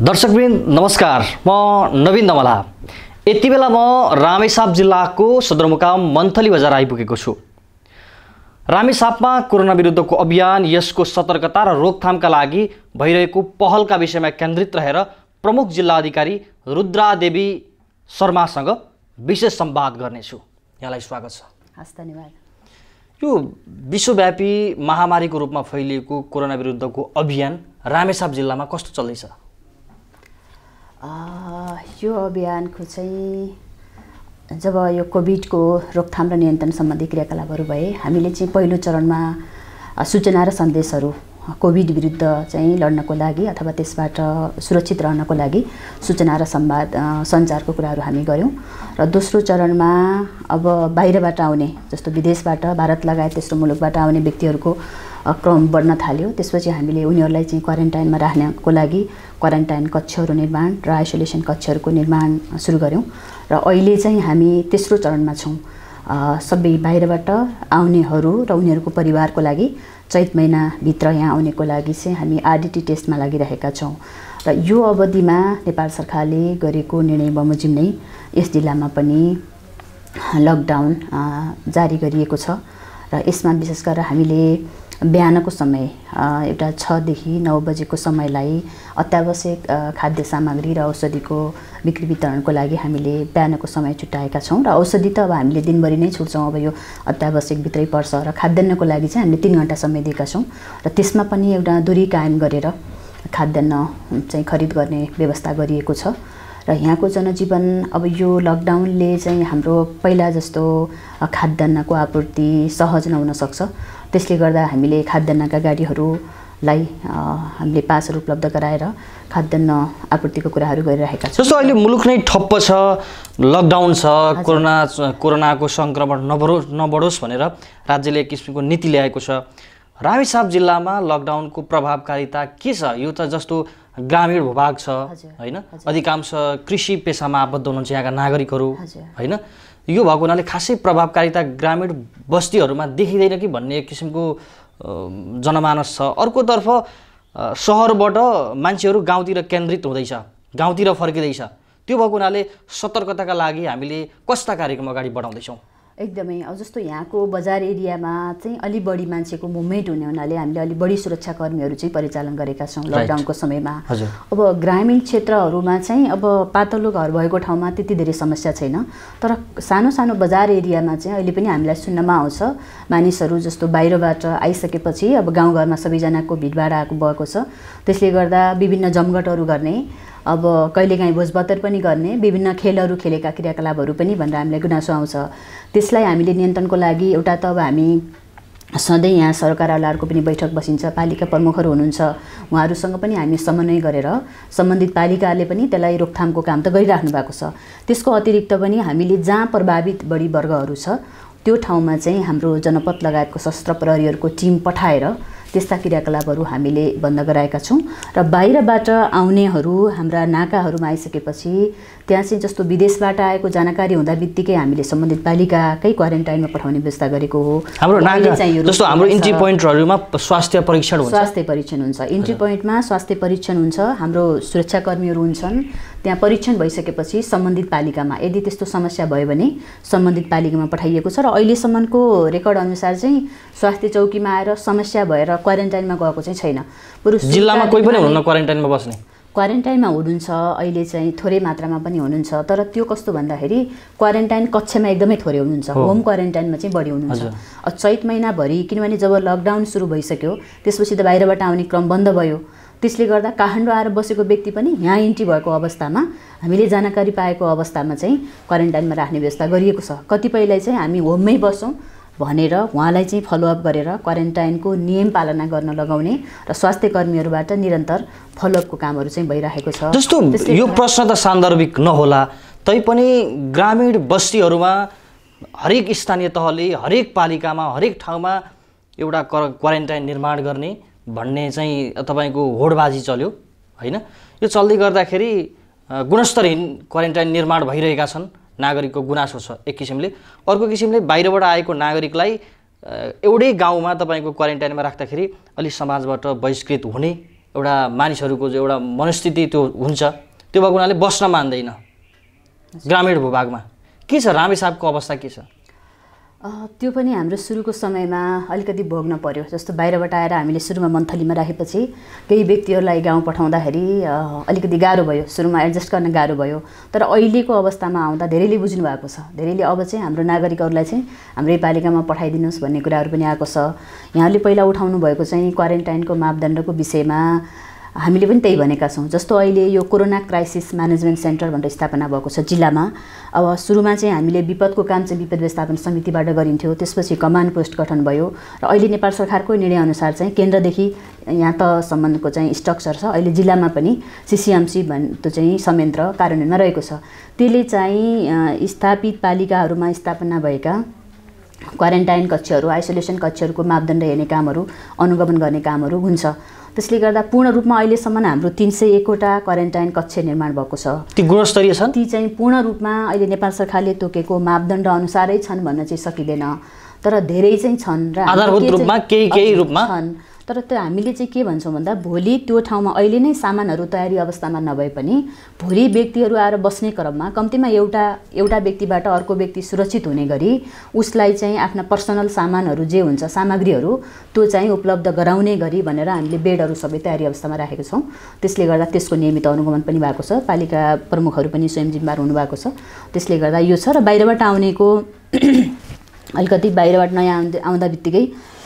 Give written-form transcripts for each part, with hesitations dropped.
दर्शकवृन्द नमस्कार, म नवीन दमला। यति बेला म रामेछाप जिल्लाको सदरमुकाम मन्थली बजार आइपुगेको छु। रामेछापमा कोरोना विरुद्धको अभियान, यसको सतर्कता र रोकथामका लागि भइरहेको पहलका विषयमा केन्द्रित रहेर प्रमुख जिल्ला अधिकारी रुद्रादेवी शर्मासँग विशेष संवाद गर्नेछु। यहाँलाई स्वागत छ। हस्, धन्यवाद। यो विश्वव्यापी महामारीको रूपमा फैलिएको कोरोना विरुद्धको अभियान रामेछाप जिल्लामा कस्तो चल्दैछ? यो अभियानको चाहिँ जब यो कोभिडको रोकथाम र नियन्त्रण सम्बन्धी क्रियाकलापहरू भए, हामीले चाहिँ पहिलो चरणमा सूचना र सन्देशहरू कोभिड विरुद्ध चाहिँ लड्नको लागि अथवा त्यसबाट सुरक्षित रहनको लागि सूचना र सञ्चारको कुराहरू हामी गऱ्यौँ। र दोस्रो चरणमा अब बाहिरबाट आउने, जस्तो विदेशबाट, भारत लगायत तेस्रो मुलुकबाट आउने व्यक्तिहरूको क्रम बढ्न थाल्यो। त्यसपछि हामीले उनीहरूलाई चाहिँ क्वारेन्टाइनमा राख्नको लागि क्वारेन्टाइन कक्षहरू निर्माण र आइसोलेसन कक्षहरूको निर्माण सुरु गऱ्यौँ। र अहिले चाहिँ हामी तेस्रो चरणमा छौँ। सबै बाहिरबाट आउनेहरू र उनीहरूको परिवारको लागि चैत महिनाभित्र यहाँ आउनेको लागि चाहिँ हामी आरडिटी टेस्टमा लागिरहेका छौँ। र यो अवधिमा नेपाल सरकारले गरेको निर्णय बमोजिम नै यस जिल्लामा पनि लकडाउन जारी गरिएको छ। र यसमा विशेष गरेर हामीले बिहानको समय एउटा 6 देखि 9 बजेको समयलाई अत्यावश्यक खाद्य सामग्री र औषधिको बिक्री वितरणको लागि हामीले बिहानको समय छुट्याएका छौँ। र औषधि त अब हामीले दिनभरि नै छुट्छौँ, अब यो अत्यावश्यक भित्रै पर्छ। र खाद्यान्नको लागि चाहिँ हामीले 3 घण्टा समय दिएका छौँ। र त्यसमा पनि एउटा दूरी कायम गरेर खाद्यान्न चाहिँ खरिद गर्ने व्यवस्था गरिएको छ। र यहाँको जनजीवन अब यो लकडाउनले चाहिँ हाम्रो पहिला जस्तो खाद्यान्नको आपूर्ति सहज नहुन सक्छ। त्यसले गर्दा हामीले खाद्यान्नका गाडीहरूलाई हामीले पासहरू उपलब्ध गराएर खाद्यान्न आपूर्तिको कुराहरू गरिरहेका छौँ। जस्तो अहिले मुलुक नै ठप्प छ, लकडाउन छ, कोरोनाको सङ्क्रमण नबढोस् भनेर राज्यले एक किसिमको नीति ल्याएको छ। रामेछाप जिल्लामा लकडाउनको प्रभावकारिता के छ? यो त जस्तो ग्रामीण भूभाग छ हैन, अधिकांश कृषि पेसामा आबद्ध हुनुहुन्छ यहाँका नागरिकहरू हैन। यो भएको हुनाले खासै प्रभावकारिता ग्रामीण बस्तीहरूमा देखिँदैन कि भन्ने एक किसिमको जनमानस छ। अर्कोतर्फ सहरबाट मान्छेहरू गाउँतिर केन्द्रित हुँदैछ, गाउँतिर फर्किँदैछ। त्यो भएको हुनाले सतर्कताका लागि हामीले कस्ता कार्यक्रम अगाडि बढाउँदैछौँ? एकदमै अब जस्तो यहाँको बजार एरियामा चाहिँ अलि बढी मान्छेको मुभमेन्ट हुने हुनाले हामीले अलि बढी सुरक्षाकर्मीहरू चाहिँ परिचालन गरेका छौँ लकडाउनको समयमा। अब ग्रामीण क्षेत्रहरूमा चाहिँ अब पातलो घर भएको ठाउँमा त्यति धेरै समस्या छैन, तर सानो सानो बजार एरियामा चाहिँ अहिले पनि हामीलाई सुन्नमा आउँछ मानिसहरू जस्तो बाहिरबाट आइसकेपछि अब गाउँघरमा सबैजनाको भिडभाड आएको भएको छ। त्यसले गर्दा विभिन्न जमघटहरू गर्ने, अब कहिलेकाहीँ भोजभतेर पनि गर्ने, विभिन्न खेलहरू खेलेका क्रियाकलापहरू पनि भनेर हामीलाई गुनासो आउँछ। त्यसलाई हामीले नियन्त्रणको लागि एउटा त अब हामी सधैँ यहाँ सरकारवालाहरूको पनि बैठक बसिन्छ, पालिका प्रमुखहरू हुनुहुन्छ, उहाँहरूसँग पनि हामी समन्वय गरेर सम्बन्धित पालिकाले पनि त्यसलाई रोकथामको काम त गरिराख्नु भएको छ। त्यसको अतिरिक्त पनि हामीले जहाँ प्रभावित बढी वर्गहरू छ त्यो ठाउँमा चाहिँ हाम्रो जनपद लगायतको सशस्त्र प्रहरीहरूको टिम पठाएर त्यस्ता क्रियाकलापहरू हामीले बन्द गराएका छौँ। र बाहिरबाट आउनेहरू हाम्रा नाकाहरूमा आइसकेपछि त्यहाँ चाहिँ जस्तो विदेशबाट आएको जानकारी हुँदा बित्तिकै हामीले सम्बन्धित पालिकाकै क्वारेन्टाइनमा पठाउने व्यवस्था गरेको हो। हाम्रो नाका जस्तो हाम्रो इन्ट्री पोइन्टहरूमा स्वास्थ्य परीक्षण हुन्छ। इन्ट्री पोइन्टमा स्वास्थ्य परीक्षण हुन्छ, हाम्रो सुरक्षाकर्मीहरू हुन्छन्। त्यहाँ परीक्षण भइसकेपछि सम्बन्धित पालिकामा यदि त्यस्तो समस्या भयो भने सम्बन्धित पालिकामा पठाइएको छ। र अहिलेसम्मको रेकर्ड अनुसार चाहिँ स्वास्थ्य चौकीमा आएर समस्या भएर क्वारेन्टाइनमा गएको चाहिँ छैन। जिल्लामा कोही पनि हुनुहुन्न क्वारेन्टाइनमा बस्ने? क्वारेन्टाइनमा हुनुहुन्छ, अहिले चाहिँ थोरै मात्रामा पनि हुनुहुन्छ, तर त्यो कस्तो भन्दाखेरि क्वारेन्टाइन कक्षमा एकदमै थोरै हुनुहुन्छ, होम क्वारेन्टाइनमा चाहिँ बढी हुनुहुन्छ। चैत महिनाभरि किनभने जब लकडाउन सुरु भइसक्यो त्यसपछि त बाहिरबाट आउने क्रम बन्द भयो। त्यसले गर्दा काठमाडौँ आएर बसेको व्यक्ति पनि यहाँ इन्ट्री भएको अवस्थामा हामीले जानकारी पाएको अवस्थामा चाहिँ क्वारेन्टाइनमा राख्ने व्यवस्था गरिएको छ। कतिपयलाई चाहिँ हामी होममै बसौँ भनेर उहाँलाई चाहिँ फलोअप गरेर क्वारेन्टाइनको नियम पालना गर्न लगाउने र स्वास्थ्य कर्मीहरूबाट निरन्तर फलोअपको कामहरू चाहिँ भइरहेको छ। जस्तो यो प्रश्न त सान्दर्भिक नहोला, तैपनि ग्रामीण बस्तीहरूमा हरेक स्थानीय तहले, हरेक पालिकामा, हरेक ठाउँमा एउटा क्वारेन्टाइन निर्माण गर्ने भन्ने चाहिँ तपाईँको होडबाजी चल्यो हैन। यो चल्दै गर्दाखेरि गुणस्तरहीन क्वारेन्टाइन निर्माण भइरहेका छन्, नागरिकको गुनासो छ एक किसिमले। अर्को किसिमले बाहिरबाट आएको नागरिकलाई एउटै गाउँमा तपाईँको क्वारेन्टाइनमा राख्दाखेरि अलि समाजबाट बहिष्कृत हुने एउटा मानिसहरूको जो एउटा मनस्थिति त्यो हुन्छ त्यो भएको हुनाले बस्न मान्दैन ग्रामीण भूभागमा। के छ रामेछापको अवस्था के छ? त्यो पनि हाम्रो सुरुको समयमा अलिकति भोग्न पर्यो। जस्तो बाहिरबाट आएर हामीले सुरुमा मन्थलीमा राखेपछि केही व्यक्तिहरूलाई गाउँ पठाउँदाखेरि अलिकति गाह्रो भयो, सुरुमा एडजस्ट गर्न गाह्रो भयो। तर अहिलेको अवस्थामा आउँदा धेरैले बुझ्नु भएको छ, धेरैले अब चाहिँ हाम्रो नागरिकहरूलाई चाहिँ हाम्रै पालिकामा पठाइदिनुहोस् भन्ने कुराहरू पनि आएको छ। यहाँले पहिला उठाउनु भएको चाहिँ क्वारेन्टाइनको मापदण्डको विषयमा हामीले पनि त्यही भनेका छौँ। जस्तो अहिले यो कोरोना क्राइसिस म्यानेजमेन्ट सेन्टर भनेर स्थापना भएको छ जिल्लामा। अब सुरुमा चाहिँ हामीले विपदको काम चाहिँ विपद व्यवस्थापन समितिबाट गरिन्थ्यो, त्यसपछि कमान्ड पोस्ट गठन भयो र अहिले नेपाल सरकारको निर्णयअनुसार चाहिँ केन्द्रदेखि यहाँ तहसम्मको चाहिँ स्ट्रक्चर छ। अहिले जिल्लामा पनि सिसिएमसी त्यो चाहिँ संयन्त्र कार्यान्वयनमा रहेको छ। त्यसले चाहिँ स्थापित पालिकाहरूमा स्थापना भएका क्वारेन्टाइन कक्षहरू, आइसोलेसन कक्षहरूको मापदण्ड हेर्ने कामहरू, अनुगमन गर्ने कामहरू हुन्छ। त्यसले गर्दा पूर्ण रूपमा अहिलेसम्म हाम्रो 301वटा क्वारेन्टाइन कक्ष निर्माण भएको छ। ती गुणस्तरीय छन्? ती चाहिँ पूर्ण रूपमा अहिले नेपाल सरकारले तोकेको मापदण्ड अनुसारै छन् भन्न चाहिँ सकिँदैन, तर धेरै चाहिँ छन् र आधारभूत रूपमा केही रूपमा छन्। तर त्यो हामीले चाहिँ के भन्छौँ भन्दा भोलि त्यो ठाउँमा अहिले नै सामानहरू तयारी अवस्थामा नभए पनि भोलि व्यक्तिहरू आएर बस्ने क्रममा कम्तीमा एउटा व्यक्तिबाट अर्को व्यक्ति सुरक्षित हुने गरी उसलाई चाहिँ आफ्ना पर्सनल सामानहरू जे हुन्छ सामग्रीहरू त्यो चाहिँ उपलब्ध गराउने गरी भनेर हामीले बेडहरू सबै तयारी अवस्थामा राखेको छौँ। त्यसले गर्दा त्यसको नियमित अनुगमन पनि भएको छ। पालिका प्रमुखहरू पनि स्वयं जिम्मेवार हुनुभएको छ। त्यसले गर्दा यो छ। र बाहिरबाट आउनेको अलिकति बाहिरबाट नयाँ आउँदा बित्तिकै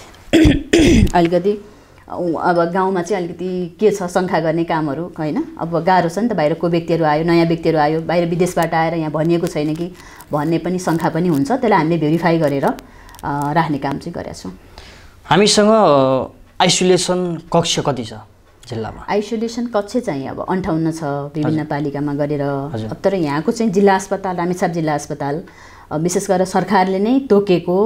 अलिकति अब गाउँमा चाहिँ अलिकति के छ शङ्का गर्ने कामहरू होइन। अब गाह्रो छ नि त, बाहिरको व्यक्तिहरू आयो, नयाँ व्यक्तिहरू आयो, बाहिर विदेशबाट आएर यहाँ भनिएको छैन कि भन्ने पनि शङ्का पनि हुन्छ। त्यसलाई हामीले भेरिफाई गरेर राख्ने काम चाहिँ गरेका छौँ। हामीसँग आइसोलेसन कक्ष कति छ जिल्लामा? आइसोलेसन कक्ष चाहिँ अब 58 छ विभिन्न पालिकामा गरेर। अब तर यहाँको चाहिँ जिल्ला अस्पताल, रामेछाप जिल्ला अस्पताल विशेष गरेर सरकारले नै तोकेको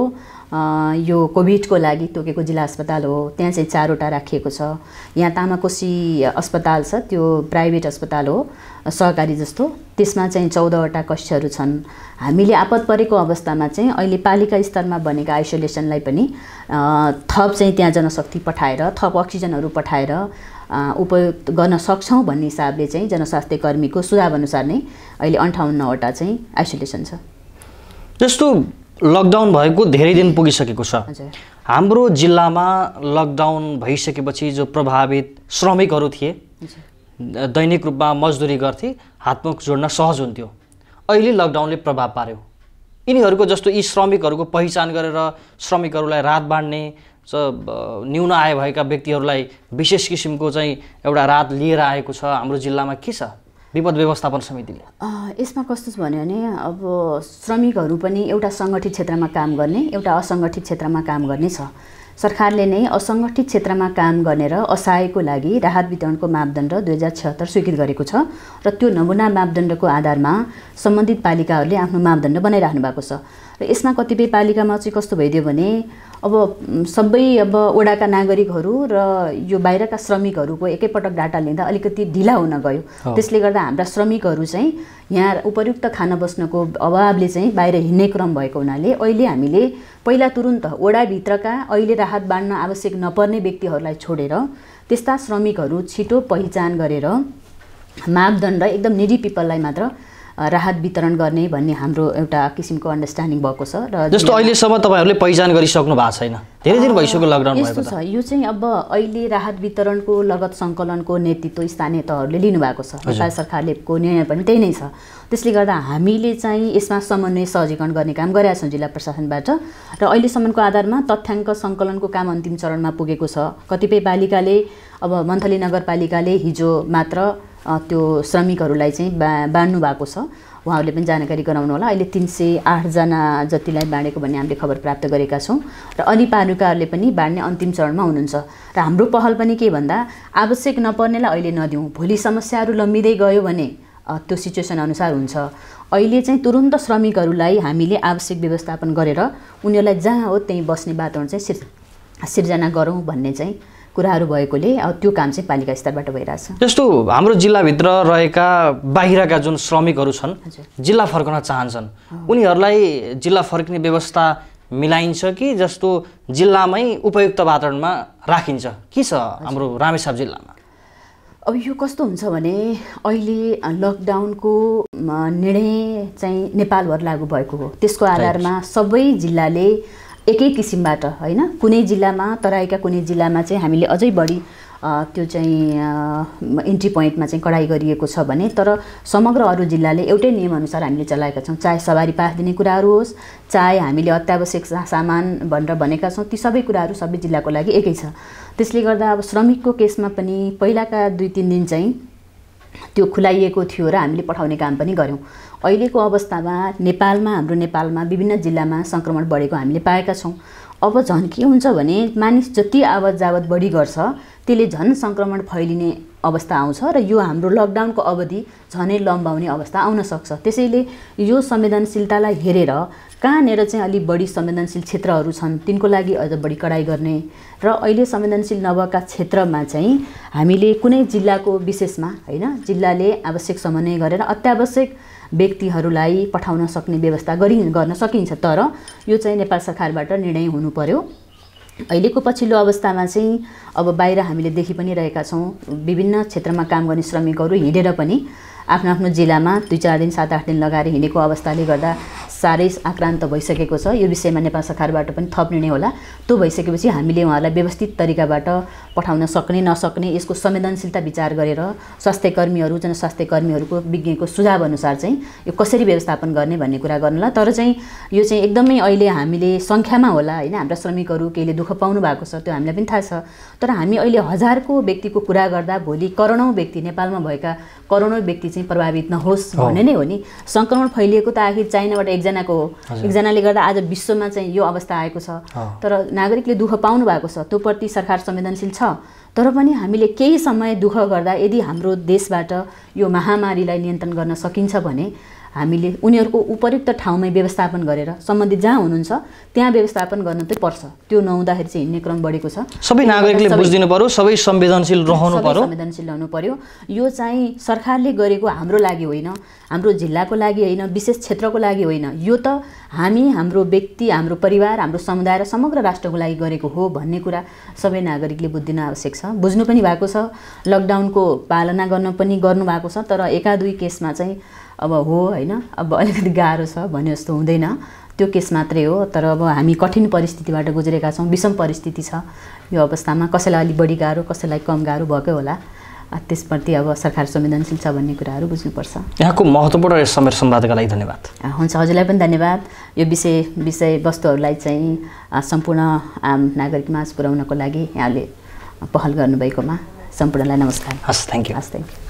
यो कोभिडको लागि तोकेको जिल्ला अस्पताल हो। त्यहाँ चाहिँ 4वटा राखिएको छ। यहाँ तामाकोसी अस्पताल छ, त्यो प्राइभेट अस्पताल हो सहकारी जस्तो, त्यसमा चाहिँ 14वटा कक्षहरू छन्। हामीले आपत परेको अवस्थामा चाहिँ अहिले पालिका स्तरमा बनेका आइसोलेसनलाई पनि थप चाहिँ त्यहाँ जनशक्ति पठाएर थप अक्सिजनहरू पठाएर उपयोग गर्न सक्छौँ भन्ने हिसाबले चाहिँ जनस्वास्थ्य कर्मीको सुझावअनुसार नै अहिले 58वटा चाहिँ आइसोलेसन छ। जस्तो लकडाउन भएको धेरै दिन पुगिसकेको छ। हाम्रो जिल्लामा लकडाउन भइसकेपछि जो प्रभावित श्रमिकहरू थिए, दैनिक रूपमा मजदुरी गर्थे, हातमुख जोड्न सहज हुन्थ्यो। अहिले लकडाउनले प्रभाव पार्यो। यिनीहरूको जस्तो यी श्रमिकहरूको पहिचान गरेर श्रमिकहरूलाई राहत बाँड्ने, न्यून आय भएका व्यक्तिहरूलाई विशेष किसिमको चाहिँ एउटा राहत लिएर आएको छ हाम्रो जिल्लामा। के छ विपद व्यवस्थापन समितिले? यसमा कस्तो छ भने अब श्रमिकहरू पनि एउटा सङ्गठित क्षेत्रमा काम गर्ने, एउटा असङ्गठित क्षेत्रमा काम गर्ने छ। सरकारले नै असङ्गठित क्षेत्रमा काम गर्ने र असहायको लागि राहत वितरणको मापदण्ड 2076 स्वीकृत गरेको छ र त्यो नमुना मापदण्डको आधारमा सम्बन्धित पालिकाहरूले आफ्नो मापदण्ड बनाइराख्नु भएको छ। र यसमा कतिपय पालिकामा चाहिँ कस्तो भइदियो भने अब सबै अब वडाका नागरिकहरू र यो बाहिरका श्रमिकहरूको एकैपटक डाटा लिँदा अलिकति ढिला हुन गयो। त्यसले गर्दा हाम्रा श्रमिकहरू चाहिँ यहाँ उपयुक्त खान बस्नको अभावले चाहिँ बाहिर हिँड्ने क्रम भएको हुनाले अहिले हामीले पहिला तुरुन्त वडाभित्रका अहिले राहत बाँड्न आवश्यक नपर्ने व्यक्तिहरूलाई छोडेर त्यस्ता श्रमिकहरू छिटो पहिचान गरेर मापदण्ड एकदम निडी पिपललाई मात्र राहत वितरण गर्ने भन्ने हाम्रो एउटा किसिमको अन्डरस्ट्यान्डिङ भएको छ। र जस्तो अहिलेसम्म तपाईँहरूले पहिचान गरिसक्नु भएको छैन, धेरै दिन भइसक्यो लकडाउन भएको छ। यो चाहिँ अब अहिले राहत वितरणको लगत सङ्कलनको नेतृत्व स्थानीय तहहरूले लिनुभएको छ। नेपाल सरकारलेको निर्णय पनि त्यही नै छ। त्यसले गर्दा हामीले चाहिँ यसमा समन्वय सहजीकरण गर्ने काम गरेका छौँ जिल्ला प्रशासनबाट र अहिलेसम्मको आधारमा तथ्याङ्क सङ्कलनको काम अन्तिम चरणमा पुगेको छ। कतिपय पालिकाले अब मन्थली नगरपालिकाले हिजो मात्र त्यो श्रमिकहरूलाई चाहिँ बाँड्नु भएको छ। उहाँहरूले पनि जानकारी गराउनु होला। अहिले 308 जना जतिलाई बाँडेको भन्ने हामीले खबर प्राप्त गरेका छौँ र अन्य पालिकाहरूले पनि बाँड्ने अन्तिम चरणमा हुनुहुन्छ। र हाम्रो पहल पनि के भन्दा आवश्यक नपर्नेलाई अहिले नदिउँ, भोलि समस्याहरू लम्बिँदै गयो भने त्यो सिचुएसन अनुसार हुन्छ। अहिले चाहिँ तुरुन्त श्रमिकहरूलाई हामीले आवश्यक व्यवस्थापन गरेर उनीहरूलाई जहाँ हो त्यहीँ बस्ने वातावरण चाहिँ सिर्जना गरौँ भन्ने चाहिँ कुराहरू भएकोले अब त्यो काम चाहिँ पालिका स्तरबाट भइरहेछ। जस्तो हाम्रो जिल्लाभित्र रहेका बाहिरका जुन श्रमिकहरू छन् जिल्ला फर्कन चाहन्छन्, उनीहरूलाई जिल्ला फर्किने व्यवस्था मिलाइन्छ कि जस्तो जिल्लामै उपयुक्त वातावरणमा राखिन्छ? के छ हाम्रो रामेछाप जिल्लामा? अब यो कस्तो हुन्छ भने अहिले लकडाउनको निर्णय चाहिँ नेपालभर लागू भएको हो। त्यसको आधारमा सबै जिल्लाले एकै किसिमबाट हैन, कुनै जिल्लामा तराईका कुनै जिल्लामा चाहिँ हामीले अझै बढी त्यो चाहिँ इन्ट्री पोइन्टमा चाहिँ कडाई गरिएको छ भने, तर समग्र अरू जिल्लाले एउटै नियमअनुसार हामीले चलाएका छौँ। चाहे सवारी पास दिने कुराहरू होस्, चाहे हामीले अत्यावश्यक सामान भनेर भनेका छौँ, ती सबै कुराहरू सबै जिल्लाको लागि एकै छ। त्यसले गर्दा अब श्रमिकको केसमा पनि पहिलाका 2-3 दिन चाहिँ त्यो खुलाइएको थियो र हामीले पठाउने काम पनि गऱ्यौँ। अहिलेको अवस्थामा हाम्रो नेपालमा विभिन्न जिल्लामा सङ्क्रमण बढेको हामीले पाएका छौँ। अब झन् के हुन्छ भने मानिस जति आवत जावत बढी गर्छ त्यसले झन् सङ्क्रमण फैलिने अवस्था आउँछ र यो हाम्रो लकडाउनको अवधि झनै लम्बाउने अवस्था आउन सक्छ। त्यसैले यो संवेदनशीलतालाई हेरेर कहाँनिर चाहिँ अलि बढी संवेदनशील क्षेत्रहरू छन् तिनको लागि अझ बढी कडाई गर्ने र अहिले संवेदनशील नभएका क्षेत्रमा चाहिँ हामीले कुनै जिल्लाको विशेषमा हैन, जिल्लाले आवश्यक समन्वय गरेर अत्यावश्यक व्यक्तिहरूलाई पठाउन सक्ने व्यवस्था गर्न सकिन्छ। तर यो चाहिँ नेपाल सरकारबाट निर्णय हुनु पर्यो। अहिलेको पछिल्लो अवस्थामा चाहिँ अब बाहिर हामीले देखि पनि रहेका छौँ, विभिन्न क्षेत्रमा काम गर्ने श्रमिकहरू हिँडेर पनि आफ्नो आफ्नो जिल्लामा 2-4 दिन 7-8 दिन लगाएर हिँडेको अवस्थाले गर्दा साह्रै आक्रान्त भइसकेको छ। यो विषयमा नेपाल सरकारबाट पनि थप निर्णय होला। त्यो भइसकेपछि हामीले उहाँहरूलाई व्यवस्थित तरिकाबाट पठाउन सक्ने नसक्ने यसको संवेदनशीलता विचार गरेर स्वास्थ्यकर्मीहरू जनस्वास्थ्य कर्मीहरूको विज्ञको सुझाव अनुसार चाहिँ यो कसरी व्यवस्थापन गर्ने भन्ने कुरा गर्नुला। तर चाहिँ यो चाहिँ एकदमै अहिले हामीले सङ्ख्यामा होला हैन, हाम्रा श्रमिकहरू केहीले दुःख पाउनु भएको छ त्यो हामीलाई पनि थाहा छ। तर हामी अहिले हजारको व्यक्तिको कुरा गर्दा भोलि करोडौँ व्यक्ति नेपालमा भएका करोडौँ व्यक्ति चाहिँ प्रभावित नहोस् भन्ने नै हो नि। सङ्क्रमण फैलिएको त आखिर चाइनाबाट एकजनाको हो, एकजनाले गर्दा आज विश्वमा चाहिँ यो अवस्था आएको छ। तर नागरिकले दुःख पाउनु भएको छ, त्यो प्रति सरकार संवेदनशील छ। तर पनि हामीले केही समय दुःख गर्दा यदि हाम्रो देशबाट यो महामारीलाई नियन्त्रण गर्न सकिन्छ भने हामीले उनीहरूको उपयुक्त ठाउँमै व्यवस्थापन गरेर सम्बन्धित जहाँ हुनुहुन्छ त्यहाँ व्यवस्थापन गर्न चाहिँ पर्छ। त्यो नहुँदाखेरि चाहिँ हिँड्ने क्रम बढेको छ। सबै नागरिकले बुझिदिनु पर्यो, सबै संवेदनशील रहनु पर्यो। यो चाहिँ सरकारले गरेको हाम्रो लागि होइन, हाम्रो जिल्लाको लागि होइन, विशेष क्षेत्रको लागि होइन, यो त हाम्रो व्यक्ति, हाम्रो परिवार, हाम्रो समुदाय र समग्र राष्ट्रको लागि गरेको हो भन्ने कुरा सबै नागरिकले बुझ्दिन आवश्यक छ। बुझ्नु पनि भएको छ, लकडाउनको पालना गर्नु भएको छ। तर 1-2 केसमा चाहिँ अब हो हैन, अब अलिकति गाह्रो छ भने जस्तो हुँदैन, त्यो केस मात्रै हो। तर अब हामी कठिन परिस्थितिबाट गुज्रेका छौँ, विषम परिस्थिति छ। यो अवस्थामा कसैलाई अलि बढी गाह्रो, कसैलाई कम गाह्रो भएकै होला। त्यसप्रति अब सरकार संवेदनशील छ भन्ने कुराहरू बुझ्नुपर्छ। यहाँको महत्त्वपूर्ण समय संवादका लागि धन्यवाद। हुन्छ, हजुरलाई पनि धन्यवाद। यो विषयवस्तुहरूलाई चाहिँ सम्पूर्ण आम नागरिकमाझ पुर्याउनको लागि यहाँले पहल गर्नुभएकोमा सम्पूर्णलाई नमस्कार। हस्, थ्याङ्क यू। हस्, थ्याङ्क यू।